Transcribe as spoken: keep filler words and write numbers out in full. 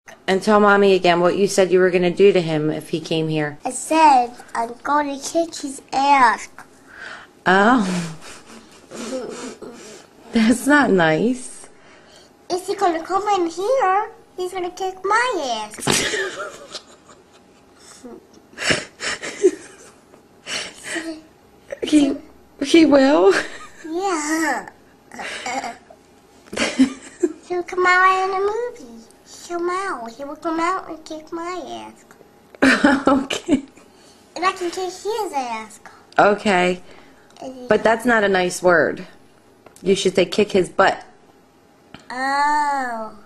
And tell Mommy again what you said you were going to do to him if he came here. I said I'm going to kick his ass. Oh. That's not nice. If he's going to come in here, he's going to kick my ass. he, he will? Yeah. He'll come out in the movie. He'll come out. He will come out and kick my ass. Okay. And I can kick his ass. Okay. But that's not a nice word. You should say kick his butt. Oh.